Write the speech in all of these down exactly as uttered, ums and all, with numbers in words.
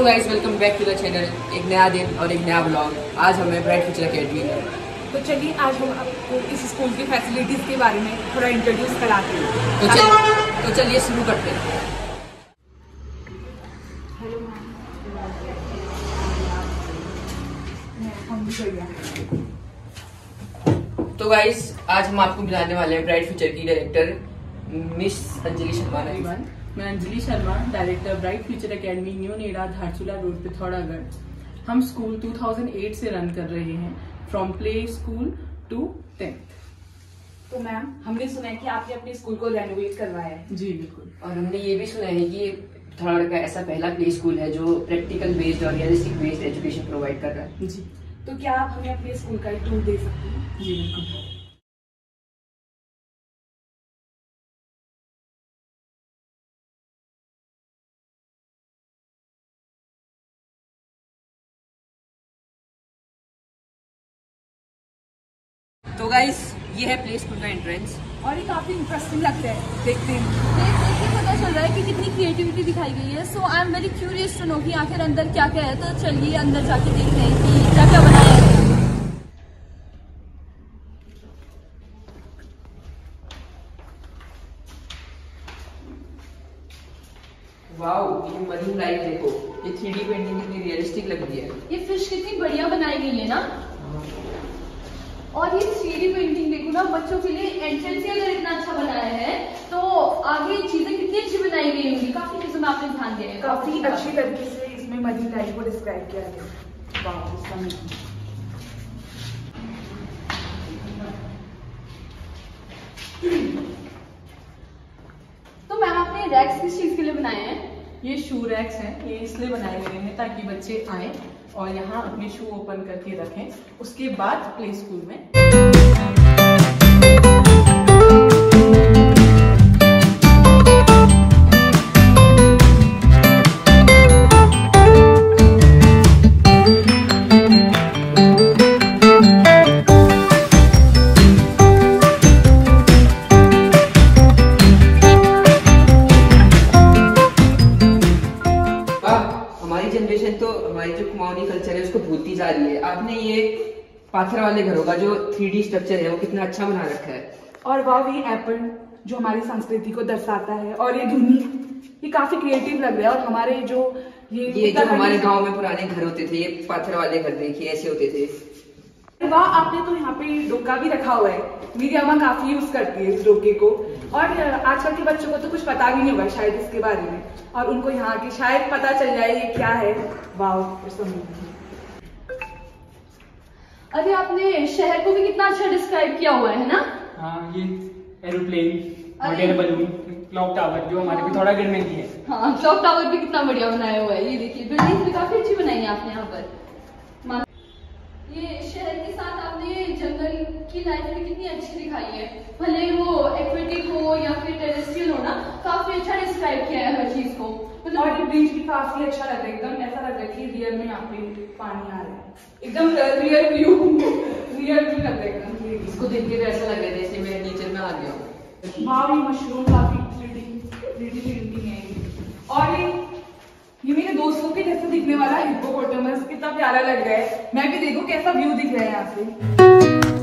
Guys, welcome back to the channel. एक नया दिन और एक नया ब्लॉग। आज हमें ब्राइट फ्यूचर अकेडमी में, तो चलिए आज हम आपको इस स्कूल की फैसिलिटीज़ के बारे में थोड़ा इंट्रोड्यूस कराते हैं। तो चलिए तो चलिए शुरू करते हैं। Hello ma'am. तो गाइस, आज हम आपको मिलाने वाले हैं ब्राइट फ्यूचर की डायरेक्टर मिस अंजलि शर्मा। मैं Anjali Sharma, director Bright Future Academy, New Noida, Dharchula Road, Pithoragarh. हम स्कूल दो हज़ार आठ से रन कर रहे हैं, from play school to tenth. तो मैम, हमने सुना है कि आपने अपने स्कूल को रेनोवेट करवाया है। जी बिल्कुल। और हमने ये भी सुना है कि पिथौरागढ़ का ऐसा पहला प्ले स्कूल है जो प्रैक्टिकल बेस्ड और रियलिस्टिक बेस्ड एजुकेशन प्रोवाइड कर रहा है। जी, तो क्या आप हमें अपने स्कूल का एक टूर दे सकते हैं? जी बिल्कुल। तो गाइस, ये है प्ले स्कूल का एंट्रेंस और ये काफी इंटरेस्टिंग लगता है देखते हैं। देखिए पता चल रहा है कि कितनी क्रिएटिविटी दिखाई गई है। So I am very curious to know कि आखिर अंदर क्या क्या है। तो चलिए अंदर जाके देखते हैं कि क्या क्या बनाया है। वाओ, ये मरीन लाइफ देखो, ये थ्री डी पेंटिंग कितनी रियलिस्टिक लग रही है। ये फिश कितनी बढ़िया बनाई गई है ना। और ये थ्री डी पेंटिंग देखो ना, बच्चों के लिए एंट्रेंस ही अगर इतना अच्छा बनाया है तो आगे चीजें कितनी अच्छी बनाई गई होंगी। काफी चीजों में आपने ध्यान दिया है। काफी अच्छी तरीके से इसमें मरीन लाइफ को डिस्क्राइब किया गया। वाह, इसका तो मैम आपने रैक्स किस चीज के लिए बनाए हैं? ये शू रैक्स हैं, ये इसलिए बनाए गए हैं ताकि बच्चे आए और यहाँ अपने शू ओपन करके रखें, उसके बाद प्ले स्कूल में। जनरेशन तो हमारी जो कुमाऊनी कल्चर है उसको भूलती जा रही है। आपने ये पाथर वाले घरों का जो थ्री डी स्ट्रक्चर है वो कितना अच्छा बना रखा है। और वाह, ये एप्पल जो हमारी संस्कृति को दर्शाता है, और ये धुनी, ये काफी क्रिएटिव लग रहा है। और हमारे जो ये ये जो हमारे गांव में पुराने घर होते थे, ये पाथर वाले घर देखिए ऐसे होते थे। वाह, आपने तो यहाँ पे डोका भी रखा हुआ है। मेरी अम्मा काफी यूज करती है इस डोके को। और आजकल के बच्चों को तो कुछ पता भी नहीं होगा शायद इसके बारे में, और उनको यहाँ की शायद पता चल जाए ये क्या है। वाह, अरे आपने शहर को भी कितना अच्छा डिस्क्राइब किया हुआ है ना। हाँ, ये aeroplane, model balloon, clock tower जो हमारे पिथौरागढ़ में भी है। हाँ, क्लॉक टावर भी कितना बढ़िया बनाया हुआ है। ये देखिए, बिल्डिंग भी काफी अच्छी बनाई है आपने यहाँ पर। ये शहर के साथ आपने जंगल की लाइफ भी कितनी अच्छी दिखाई है, भले वो एक्वेटिक हो या फिर टेरेस्ट्रियल हो ना, काफी अच्छा डिस्क्राइब किया है हर चीज को। मतलब और ये ब्रिज भी काफी अच्छा लग रहा है, एकदम ऐसा लग रहा है कि रियल में यहाँ पे पानी आ रहा है, एकदम रियल व्यू रियल व्यू लग रहा है एकदम। इसको देख के ऐसा लग रहा है जैसे मैं नेचर में आ गया हूँ। वाह, ये मशरूम काफी प्रिटी पेंटिंग है। और ये ये मेरे दोस्तों के जैसे दिखने वाला हिप्पोपोटामस कितना प्यारा लग रहा है। मैं भी देखो कैसा व्यू दिख रहा है यहाँ से।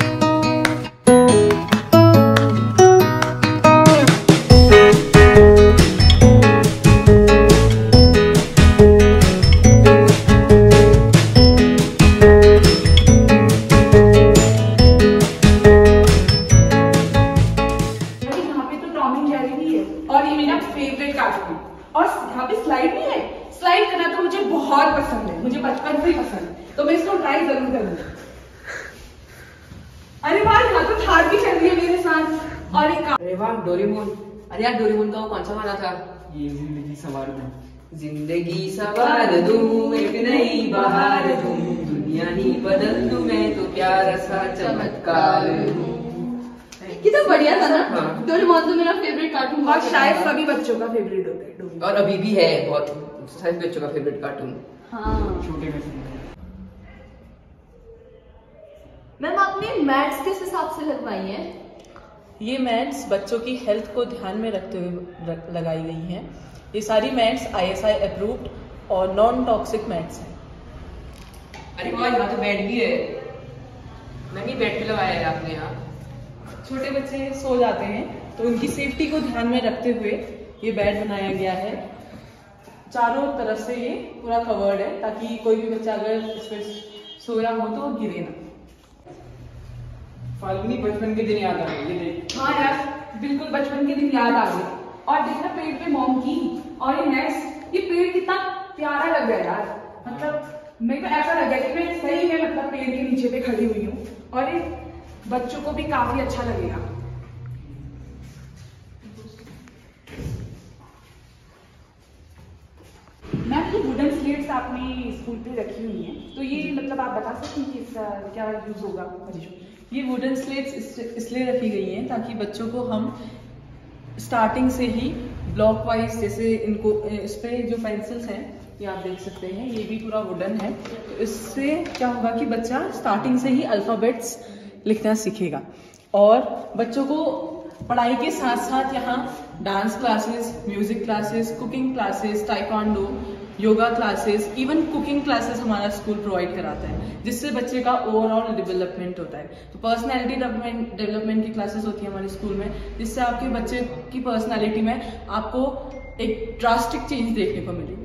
यहाँ पे तो टॉम एंड जेरी भी है, और ये मेरा फेवरेट कार्टून। और यहाँ पे स्लाइड भी है। स्लाइड करना तो मुझे बहुत पसंद है, मुझे बचपन से ही पसंद है, तो मैं इसको ट्राई जरूर करूंगी। अरे वाह, यहाँ तो थार भी चल रही है मेरे साथ। और एक अरे वाह, डोरेमोन। अरे यार, डोरेमोन का वो कौन सा गाना था? ये जिंदगी सवार दूं, जिंदगी सवार दूं, एक नई बहार दूं, दुनिया ही बदल दूं, मैं तो प्यारा सा चमत्कार हूं। कितना बढ़िया था ना। हाँ। डोरेमोन तो मेरा फेवरेट कार्टून, और शायद सभी बच्चों का फेवरेट होता है डोरेमोन। और अभी भी है बहुत सारे बच्चों का फेवरेट कार्टून। हाँ। छोटे में से। मैम आपने मैट्स किस हिसाब से लगवाई है? ये मैट्स बच्चों की हेल्थ को ध्यान में रखते हुए लगाई गई हैं। ये सारी mats I S I approved और नॉन टॉक्सिक मैट्स हैं। अरे वाह, यहाँ तो बेड भी है। मैंने बेड पे लगाया है आपने यहाँ। छोटे बच्चे सो जाते हैं तो उनकी सेफ्टी को ध्यान में रखते हुए ये बेड बनाया गया है। चारों तरफ से ये पूरा कवर्ड है ताकि कोई भी बच्चा अगर इस पर सो रहा हो तो वो गिरे ना। फाल्गुनी बचपन के दिन याद आ गए, ये देख। हाँ यार, बिल्कुल बचपन के दिन याद आ गए। और देखना पेड़ पे मोम की और ये नेक्स्ट, ये पेड़ कितना प्यारा लग रहा है यार। मतलब मेरे को ऐसा लग गया कि मैं सही में मतलब पेड़ के नीचे पे खड़ी हुई हूँ और ये बच्चों को भी काफी अच्छा लगेगा। मैम, ये वुडन स्लेट्स आपने स्कूल पे रखी हुई हैं, तो ये मतलब आप बता सकते हैं कि इसका क्या यूज होगा बच्चों? ये वुडन स्लेट्स इसलिए रखी गई हैं ताकि बच्चों को हम स्टार्टिंग से ही ब्लॉक वाइज, जैसे इनको इस पे जो पेंसिल्स हैं ये आप देख सकते हैं, ये भी पूरा वुडन है। तो इससे क्या होगा कि बच्चा स्टार्टिंग से ही अल्फाबेट्स लिखना सीखेगा। और बच्चों को पढ़ाई के साथ साथ यहाँ dance classes, music classes, cooking classes, taekwondo, yoga classes, even cooking classes हमारा स्कूल प्रोवाइड कराता है, जिससे बच्चे का ओवरऑल डेवलपमेंट होता है। तो पर्सनैलिटी डेवलपमेंट डेवलपमेंट की क्लासेस होती है हमारे स्कूल में, जिससे आपके बच्चे की पर्सनैलिटी में आपको एक ड्रास्टिक चेंज देखने को मिलेगा।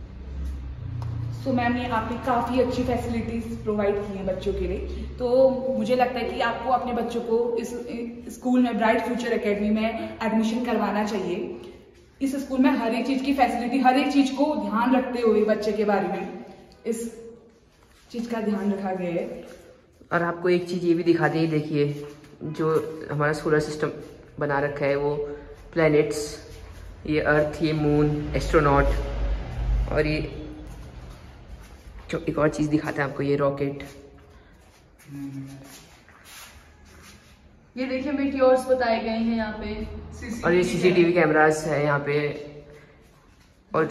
सो मैम, ये आपने काफ़ी अच्छी फैसिलिटीज़ प्रोवाइड की हैं बच्चों के लिए। तो मुझे लगता है कि आपको अपने बच्चों को इस स्कूल में, ब्राइट फ्यूचर एकेडमी में एडमिशन करवाना चाहिए। इस स्कूल में हर एक चीज़ की फैसिलिटी, हर एक चीज़ को ध्यान रखते हुए बच्चे के बारे में इस चीज़ का ध्यान रखा गया है। और आपको एक चीज़ ये भी दिखा दें, देखिए जो हमारा सोलर सिस्टम बना रखा है वो प्लैनेट्स, ये अर्थ, ये मून, एस्ट्रोनॉट, और ये जो एक और चीज़ दिखाते हैं आपको, ये रॉकेट। ये देखिए मीटियोर्स बताए गए हैं यहाँ पे, और ये सीसीटीवी कैमरास है यहाँ पे। और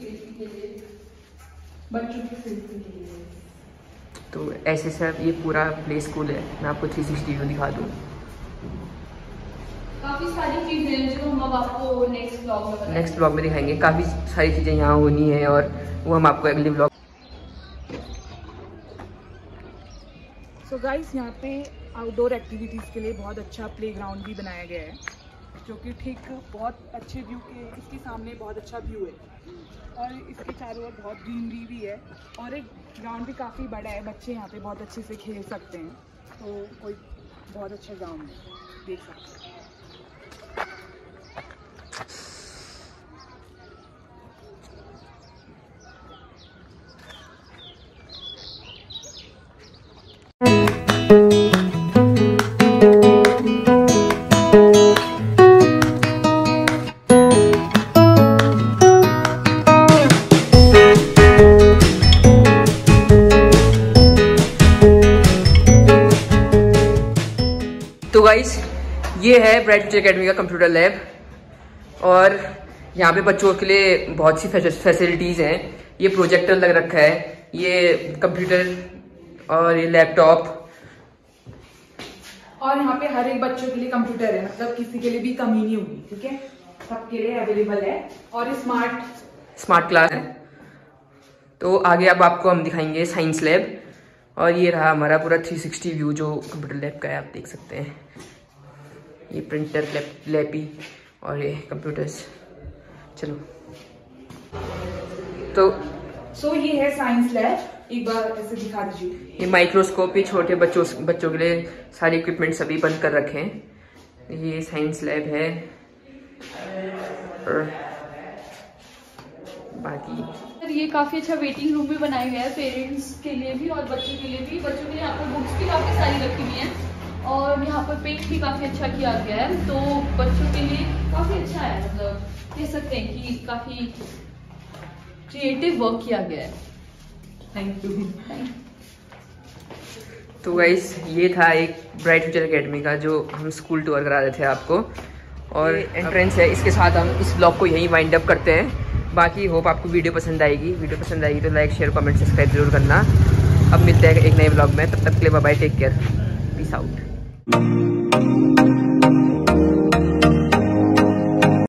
बच्चों की सेफ्टी के लिए। तो ऐसे सब ये पूरा प्ले स्कूल है। मैं आपको थ्री सिक्सटी व्यू दिखा दूँ। काफी सारी चीजें हैं जो हम अब आपको नेक्स्ट ब्लॉग में बताएंगे। नेक्स्ट ब्लॉग में दिखाएंगे। काफ़ी सारी चीज़ें यहाँ होनी है और वो हम आपको अगले ब्लॉग। सो गाइस, यहाँ पे आउटडोर एक्टिविटीज़ के लिए बहुत अच्छा प्लेग्राउंड भी बनाया गया है, जो कि ठीक बहुत अच्छे व्यू के, इसके सामने बहुत अच्छा व्यू है और इसके चारों ओर बहुत ग्रीनरी भी है और एक ग्राउंड भी काफ़ी बड़ा है। बच्चे यहाँ पे बहुत अच्छे से खेल सकते हैं, तो कोई बहुत अच्छा ग्राउंड है, देख सकते हैं। तो गाइस, ये है ब्राइट फ्यूचर एकेडमी का कंप्यूटर लैब और यहाँ पे बच्चों के लिए बहुत सी फैसिलिटीज़ हैं। ये प्रोजेक्टर लग रखा है, ये कंप्यूटर और ये लैपटॉप, और यहाँ पे हर एक बच्चों के लिए कंप्यूटर है, मतलब किसी के लिए भी कमी नहीं होगी, ठीक है, सबके लिए अवेलेबल है। और स्मार्ट स्मार्ट क्लास है। तो आगे अब आपको हम दिखाएंगे साइंस लैब, और ये रहा हमारा पूरा थ्री सिक्सटी व्यू जो कंप्यूटर लैब का है, आप देख सकते हैं। ये प्रिंटर, लैप लैपी और ये कंप्यूटर्स। चलो, तो सो so, ये है साइंस लैब, एक बार ऐसे दिखा दीजिए। ये माइक्रोस्कोप, ये छोटे बच्चों बच्चों के लिए सारे इक्विपमेंट सभी बंद कर रखे हैं। ये साइंस लैब है और बाकी सर ये काफी अच्छा वेटिंग रूम भी बनाया गया है पेरेंट्स के लिए भी और बच्चों के लिए भी। बच्चों के लिए यहाँ पर बुक्स भी काफी सारी रखी हुई हैं और यहाँ पर पेंट भी काफी अच्छा किया गया है, तो बच्चों के लिए काफी अच्छा है, मतलब कह सकते हैं कि काफी क्रिएटिव वर्क किया गया है। Thank you. तो गाइस, ये था एक ब्राइट फ्यूचर एकेडमी का जो हम स्कूल टूर करा रहे थे आपको, और एंट्रेंस है। इसके साथ हम इस ब्लॉग को यहीं वाइंड अप करते हैं। बाकी होप आपको वीडियो पसंद आएगी। वीडियो पसंद आएगी तो लाइक, शेयर, कमेंट, सब्सक्राइब जरूर करना। अब मिलते हैं एक नए ब्लॉग में, तब तक के लिए bye bye, take care, peace out.